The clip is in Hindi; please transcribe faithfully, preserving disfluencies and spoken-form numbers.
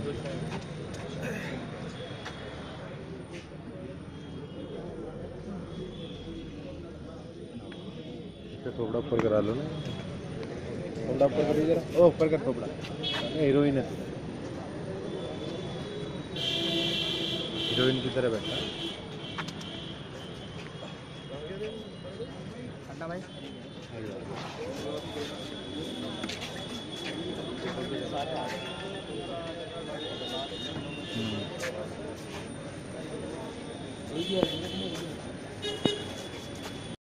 थोड़ा ऊपर करा लो ना, थोड़ा ऊपर करिए जरा। ओ ऊपर कर थोड़ा, हीरोइन है, हीरोइन की तरह बैठा भाई। हम्म